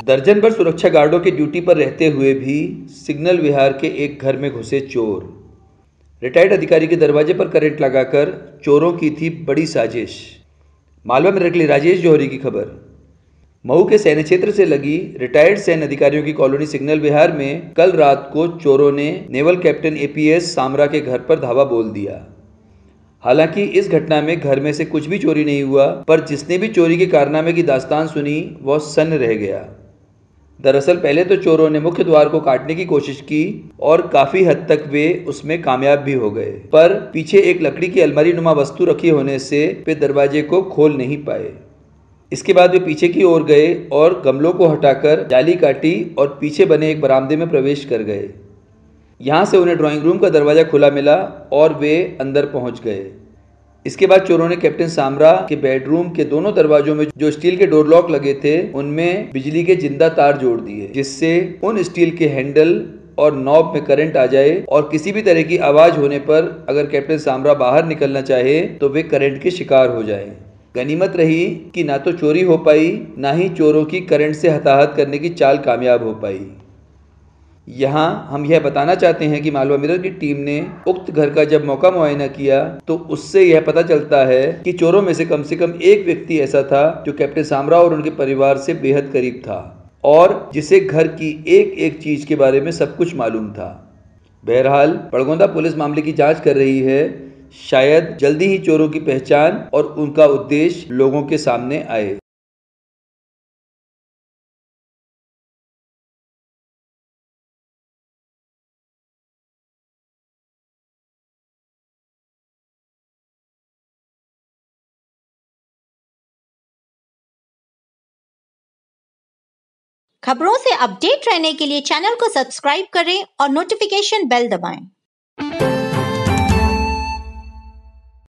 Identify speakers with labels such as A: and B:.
A: दर्जन भर सुरक्षा गार्डों की ड्यूटी पर रहते हुए भी सिग्नल विहार के एक घर में घुसे चोर। रिटायर्ड अधिकारी के दरवाजे पर करंट लगाकर चोरों की थी बड़ी साजिश। मालवा में निकली राजेश जौहरी की खबर। मऊ के सैन्य क्षेत्र से लगी रिटायर्ड सैन्य अधिकारियों की कॉलोनी सिग्नल विहार में कल रात को चोरों ने नेवल कैप्टन एपीएस सामरा के घर पर धावा बोल दिया। हालांकि इस घटना में घर में से कुछ भी चोरी नहीं हुआ, पर जिसने भी चोरी के कारनामे की दास्तान सुनी वह सन्न रह गया। दरअसल पहले तो चोरों ने मुख्य द्वार को काटने की कोशिश की और काफी हद तक वे उसमें कामयाब भी हो गए, पर पीछे एक लकड़ी की अलमारी नुमा वस्तु रखी होने से वे दरवाजे को खोल नहीं पाए। इसके बाद वे पीछे की ओर गए और गमलों को हटाकर जाली काटी और पीछे बने एक बरामदे में प्रवेश कर गए। यहाँ से उन्हें ड्राइंग रूम का दरवाजा खुला मिला और वे अंदर पहुंच गए। इसके बाद चोरों ने कैप्टन सामरा के बेडरूम के दोनों दरवाजों में जो स्टील के डोर लॉक लगे थे उनमें बिजली के जिंदा तार जोड़ दिए, जिससे उन स्टील के हैंडल और नॉब में करंट आ जाए और किसी भी तरह की आवाज होने पर अगर कैप्टन सामरा बाहर निकलना चाहे तो वे करंट के शिकार हो जाए। गनीमत रही कि ना तो चोरी हो पाई, ना ही चोरों की करंट से हताहत करने की चाल कामयाब हो पाई। यहाँ हम यह बताना चाहते हैं कि मालवा मिरर की टीम ने उक्त घर का जब मौका मुआयना किया तो उससे यह पता चलता है कि चोरों में से कम एक व्यक्ति ऐसा था जो कैप्टन सामरा और उनके परिवार से बेहद करीब था और जिसे घर की एक एक चीज के बारे में सब कुछ मालूम था। बहरहाल बड़गोंदा पुलिस मामले की जांच कर रही है। शायद जल्दी ही चोरों की पहचान और उनका उद्देश्य लोगों के सामने आए।
B: खबरों से अपडेट रहने के लिए चैनल को सब्सक्राइब करें और नोटिफिकेशन बेल दबाएं।